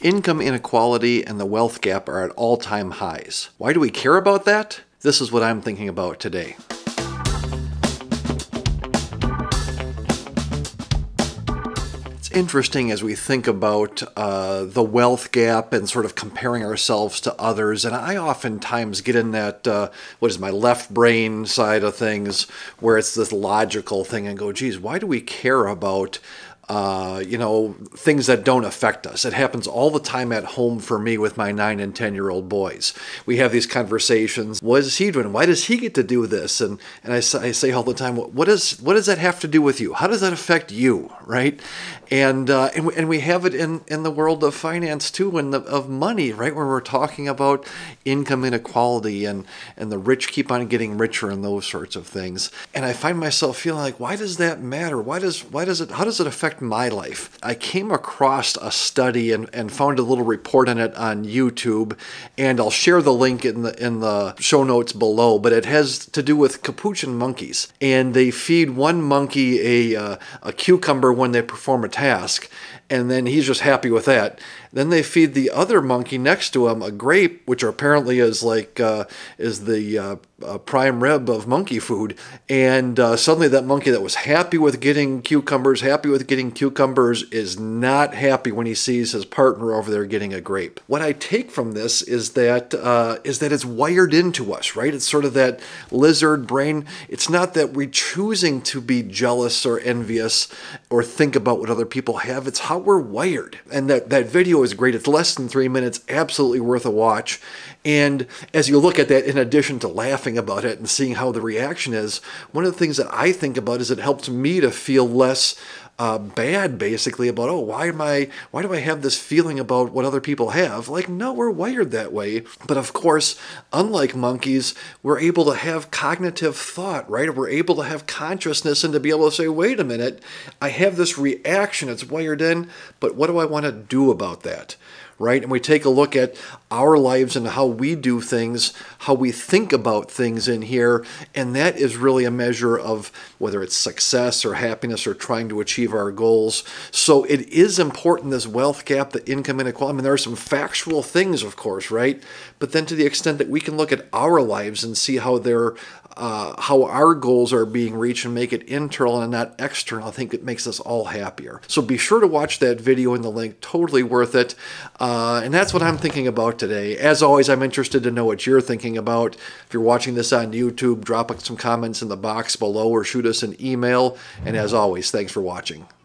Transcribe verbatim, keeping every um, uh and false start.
Income inequality and the wealth gap are at all-time highs. Why do we care about that? This is what I'm thinking about today. It's interesting as we think about uh, the wealth gap and sort of comparing ourselves to others, and I oftentimes get in that, uh, what is my left brain side of things, where it's this logical thing and go, geez, why do we care about Uh, you know, things that don't affect us? It happens all the time at home for me with my nine and ten year old boys. We have these conversations. What is he doing? Why does he get to do this? And and I, I say all the time, what does what does that have to do with you? How does that affect you, right? And uh, and, we, and we have it in in the world of finance too, and the, of money, right? Where we're talking about income inequality and and the rich keep on getting richer and those sorts of things. And I find myself feeling like, why does that matter? Why does why does it? How does it affect my life? I came across a study and, and found a little report on it on YouTube, and I'll share the link in the in the show notes below, but it has to do with capuchin monkeys, and they feed one monkey a, uh, a cucumber when they perform a task, and then he's just happy with that. Then they feed the other monkey next to him a grape, which apparently is like uh, is the uh, uh, prime rib of monkey food. And uh, suddenly that monkey that was happy with getting cucumbers, happy with getting cucumbers, is not happy when he sees his partner over there getting a grape. What I take from this is that uh, is that it's wired into us, right? It's sort of that lizard brain. It's not that we're choosing to be jealous or envious or think about what other people have. It's how we're wired. And that, that video is great. It's less than three minutes, absolutely worth a watch. And as you look at that, in addition to laughing about it and seeing how the reaction is, one of the things that I think about is it helps me to feel less Uh, bad, basically, about, oh, why am I, why do I have this feeling about what other people have? Like, no, we're wired that way. But of course, unlike monkeys, we're able to have cognitive thought, right? We're able to have consciousness and to be able to say, wait a minute, I have this reaction, it's wired in, but what do I want to do about that? Right? And we take a look at our lives and how we do things, how we think about things in here, and that is really a measure of whether it's success or happiness or trying to achieve our goals. So it is important, this wealth gap, the income inequality. I mean, there are some factual things, of course, right? But then to the extent that we can look at our lives and see how they're Uh, how our goals are being reached and make it internal and not external, I think it makes us all happier. So be sure to watch that video in the link, totally worth it. Uh, and that's what I'm thinking about today. As always, I'm interested to know what you're thinking about. If you're watching this on YouTube, drop some comments in the box below or shoot us an email. And as always, thanks for watching.